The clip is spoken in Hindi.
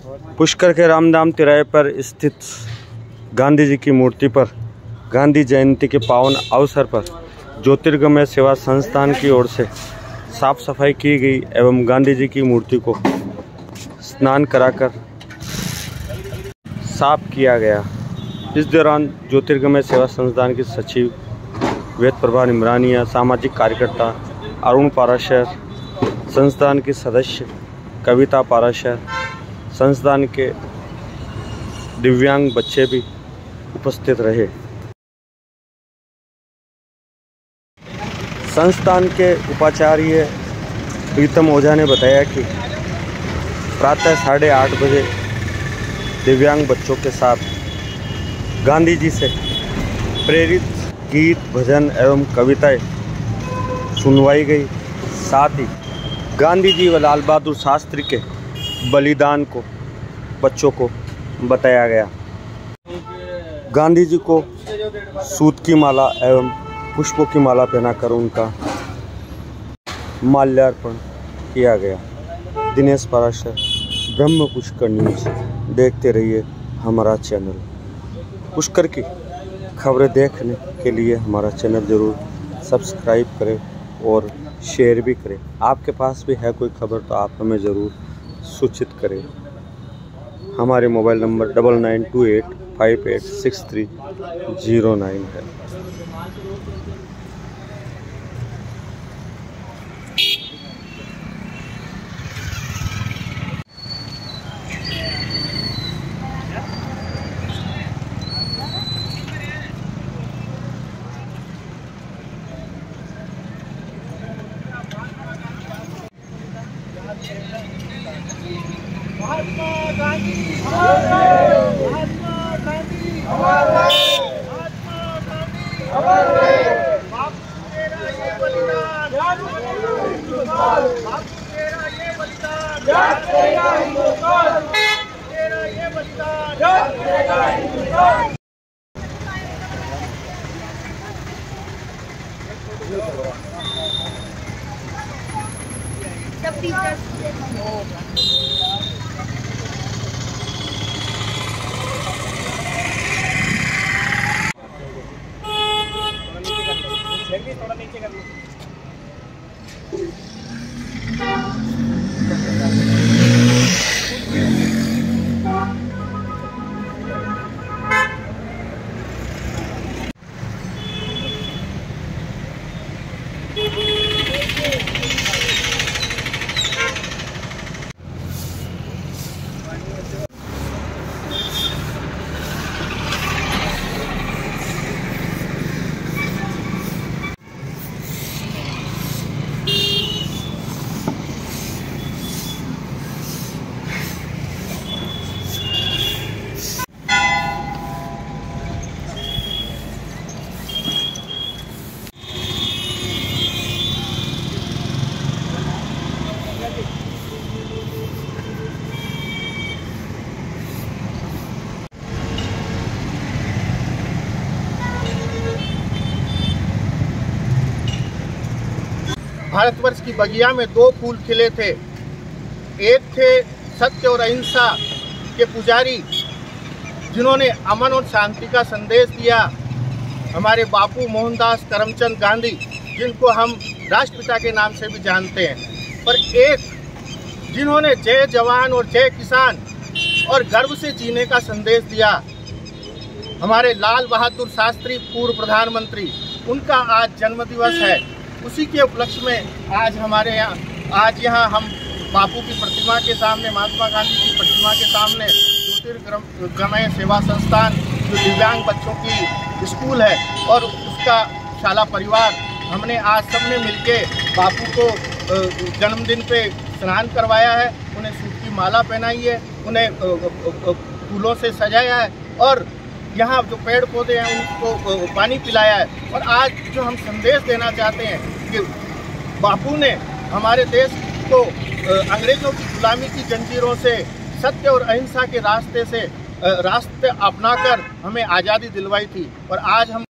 पुष्कर के रामधाम तिराहे पर स्थित गांधी जी की मूर्ति पर गांधी जयंती के पावन अवसर पर ज्योतिर्गमय सेवा संस्थान की ओर से साफ सफाई की गई एवं गांधी जी की मूर्ति को स्नान कराकर साफ किया गया। इस दौरान ज्योतिर्गमय सेवा संस्थान की सचिव वेद प्रभा निमरानिया, सामाजिक कार्यकर्ता अरुण पाराशर, संस्थान के सदस्य कविता पाराशर, संस्थान के दिव्यांग बच्चे भी उपस्थित रहे। संस्थान के उपाचार्य प्रीतम ओझा ने बताया कि प्रातः 8:30 बजे दिव्यांग बच्चों के साथ गांधी जी से प्रेरित गीत, भजन एवं कविताएं सुनवाई गई। साथ ही गांधी जी व लाल बहादुर शास्त्री के बलिदान को बच्चों को बताया गया। गांधी जी को सूत की माला एवं पुष्पों की माला पहनाकर उनका माल्यार्पण किया गया। दिनेश पाराशर, ब्रह्म पुष्कर न्यूज़ देखते रहिए हमारा चैनल। पुष्कर की खबरें देखने के लिए हमारा चैनल ज़रूर सब्सक्राइब करें और शेयर भी करें। आपके पास भी है कोई खबर तो आप हमें ज़रूर सूचित करें। हमारे मोबाइल नंबर 9928586309 है। महात्मा गांधी महात्मा गांधी महात्मा गांधी बापू तेरा ये बलिदान, बापू तेरा ये बलिदान, तेरा ये बलिदान। थोड़ा नीचे कर लो। भारतवर्ष की बगिया में दो फूल खिले थे। एक थे सत्य और अहिंसा के पुजारी, जिन्होंने अमन और शांति का संदेश दिया, हमारे बापू मोहनदास करमचंद गांधी, जिनको हम राष्ट्रपिता के नाम से भी जानते हैं। पर एक जिन्होंने जय जवान और जय किसान और गर्व से जीने का संदेश दिया, हमारे लाल बहादुर शास्त्री पूर्व प्रधानमंत्री, उनका आज जन्मदिवस है। उसी के उपलक्ष्य में आज हमारे यहाँ हम बापू की प्रतिमा के सामने, महात्मा गांधी की प्रतिमा के सामने ज्योतिर्गमय सेवा संस्थान, जो दिव्यांग बच्चों की स्कूल है, और उसका शाला परिवार, हमने आज सबने मिलके बापू को जन्मदिन पे स्नान करवाया है, उन्हें सूत की माला पहनाई है, उन्हें फूलों से सजाया है और यहाँ जो पेड़ पौधे हैं उनको पानी पिलाया है। और आज जो हम संदेश देना चाहते हैं कि बापू ने हमारे देश को अंग्रेजों की गुलामी की जंजीरों से, सत्य और अहिंसा के रास्ते अपनाकर हमें आज़ादी दिलवाई थी। और आज हम